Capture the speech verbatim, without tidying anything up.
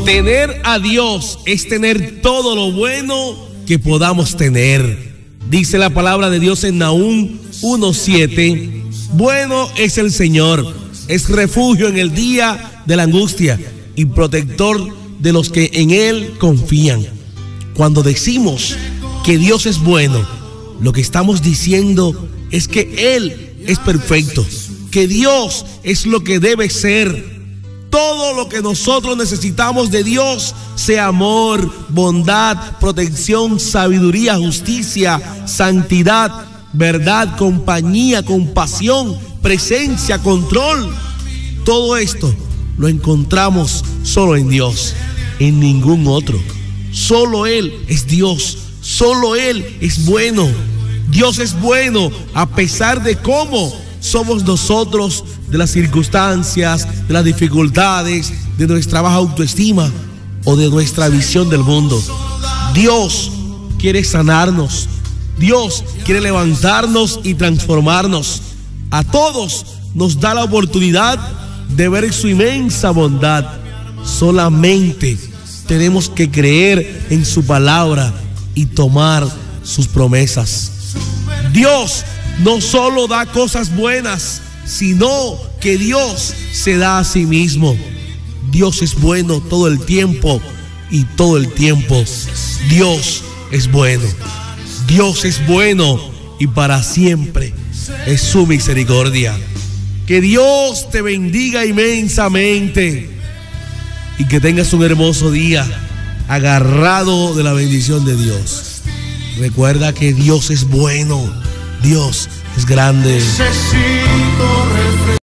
Tener a Dios es tener todo lo bueno que podamos tener. Dice la palabra de Dios en Nahum uno siete. Bueno es el Señor, es refugio en el día de la angustia y protector de los que en Él confían. Cuando decimos que Dios es bueno, lo que estamos diciendo es que Él es perfecto, que Dios es lo que debe ser. Todo lo que nosotros necesitamos de Dios, sea amor, bondad, protección, sabiduría, justicia, santidad, verdad, compañía, compasión, presencia, control. Todo esto lo encontramos solo en Dios, en ningún otro. Solo Él es Dios, solo Él es bueno. Dios es bueno a pesar de cómo somos nosotros, de las circunstancias, de las dificultades, de nuestra baja autoestima o de nuestra visión del mundo. Dios quiere sanarnos. Dios quiere levantarnos y transformarnos. A todos nos da la oportunidad de ver su inmensa bondad. Solamente tenemos que creer en su palabra y tomar sus promesas. Dios no solo da cosas buenas, sino que Dios se da a sí mismo. Dios es bueno todo el tiempo y todo el tiempo Dios es bueno. Dios es bueno y para siempre es su misericordia. Que Dios te bendiga inmensamente y que tengas un hermoso día agarrado de la bendición de Dios. Recuerda que Dios es bueno, Dios es grande. Necesito